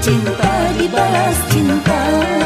cinta dibalas cinta.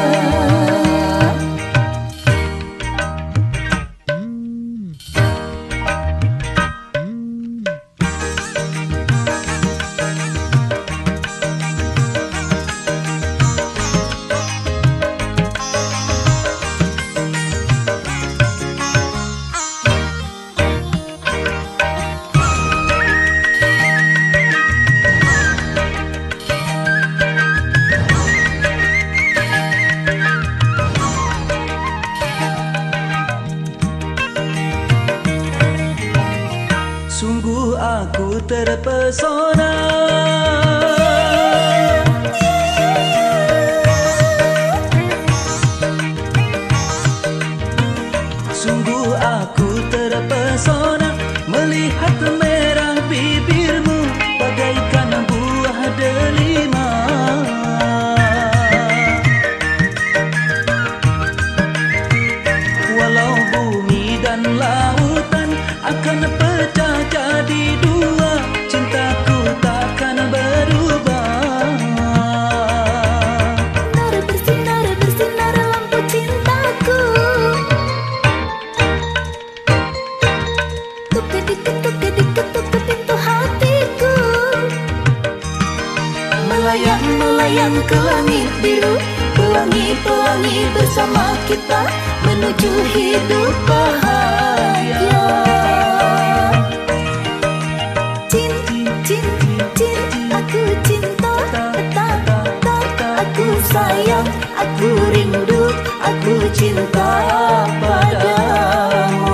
Sungguh aku terpesona, sungguh aku terpesona melihat merah bibirmu bagaikan buah delima. Walau bumi dan lautan akan pecah jadi dua, cintaku takkan berubah. Bersinar, bersinar lampu cintaku. Tuk kedik pintu hatiku. Melayang, melayang ke langit biru, pelangi-pelangi bersama kita menuju hidup bahagia. Aku cinta, aku sayang, aku rindu, aku cinta padamu.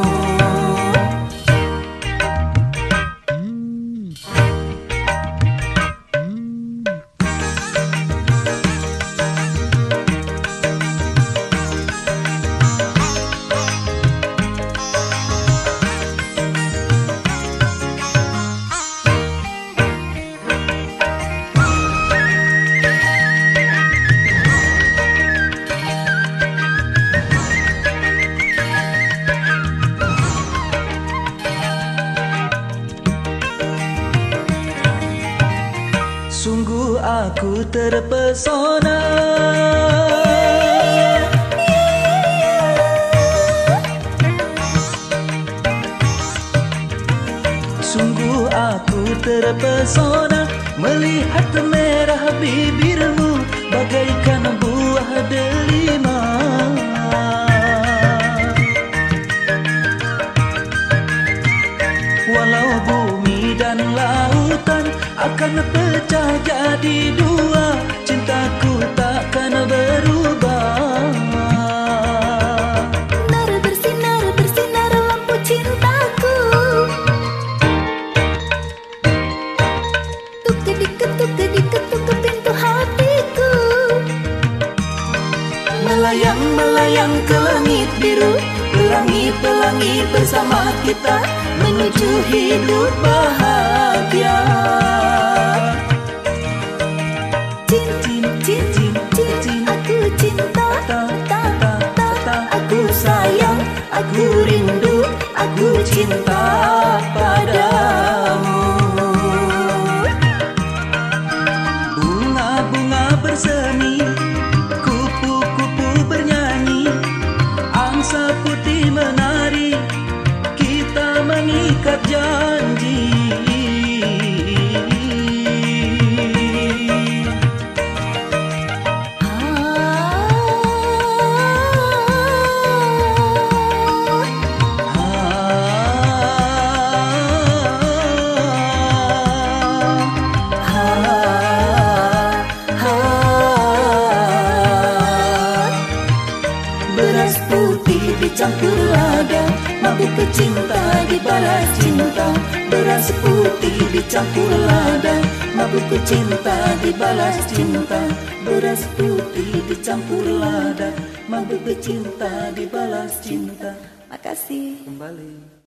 Sungguh aku terpesona, sungguh aku terpesona melihat merah bibirmu bagaikan buah delima. Walau bumi dan lautan akan pecah jadi dua, cintaku takkan berubah. Bersinar, bersinar lampu cintaku. Tuk kedik pintu hatiku. Melayang, melayang ke langit biru, pelangi-pelangi bersama kita menuju hidup bahagia. Aku cinta, aku sayang, aku rindu, aku cinta padamu. Bunga-bunga bersemi, kupu-kupu bernyanyi, angsa putih menari, kita mengikat janji. Beras putih dicampur lada, mabuk cinta dibalas cinta. Beras putih dicampur lada, mabuk cinta dibalas cinta. Beras putih dicampur lada, mabuk cinta dibalas cinta. Makasih. Kembali.